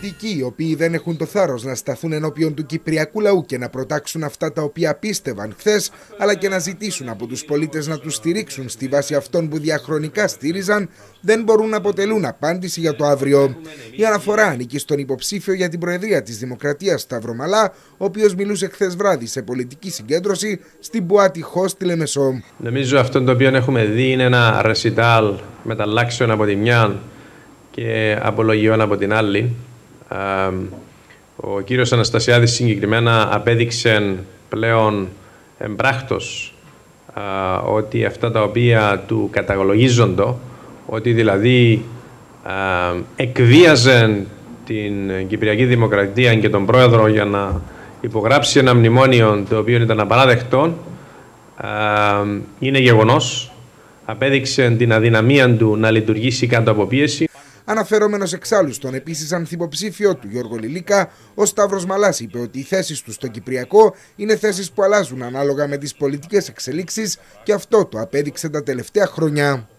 πολιτικοί οι οποίοι δεν έχουν το θάρρος να σταθούν ενώπιον του κυπριακού λαού και να προτάξουν αυτά τα οποία πίστευαν χθες, αλλά και να ζητήσουν από τους πολίτες να τους στηρίξουν στη βάση αυτών που διαχρονικά στήριζαν, δεν μπορούν να αποτελούν απάντηση για το αύριο. Η αναφορά ανήκει στον υποψήφιο για την Προεδρία της Δημοκρατίας Σταύρο Μαλά, ο οποίος μιλούσε χθες βράδυ σε πολιτική συγκέντρωση στην Μπουάτι Χο στη Λεμεσό. Νομίζω αυτό το οποίο έχουμε δει είναι ένα ρεσιτάλ μεταλλάξεων από τη μια και απολογιών από την άλλη. Ο κύριος Αναστασιάδης συγκεκριμένα απέδειξε πλέον εμπράκτος ότι αυτά τα οποία του καταγολογίζονται, ότι δηλαδή εκβίαζε την Κυπριακή Δημοκρατία και τον πρόεδρο για να υπογράψει ένα μνημόνιο το οποίο ήταν απαράδεκτο, είναι γεγονός. Απέδειξε την αδυναμία του να λειτουργήσει κάτω από πίεση. Αναφερόμενος εξάλλου στον επίσης ανθυποψήφιο του Γιώργο Λιλίκα, ο Σταύρος Μαλάς είπε ότι οι θέσεις του στο Κυπριακό είναι θέσεις που αλλάζουν ανάλογα με τις πολιτικές εξελίξεις και αυτό το απέδειξε τα τελευταία χρόνια.